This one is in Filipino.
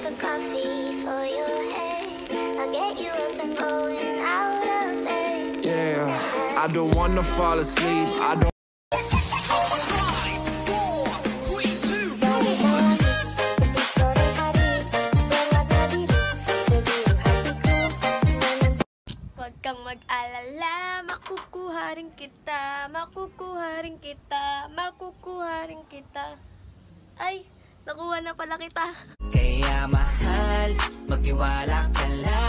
make a coffee for your head. I'll get you up and going out of bed. Yeah, I don't wanna fall asleep. I don't. Huwag kang mag-alala, makukuha rin kita, makukuha rin kita, makukuha rin kita. Ay, nakuha na pala kita. Kaya mahal, magtiwala ka lang.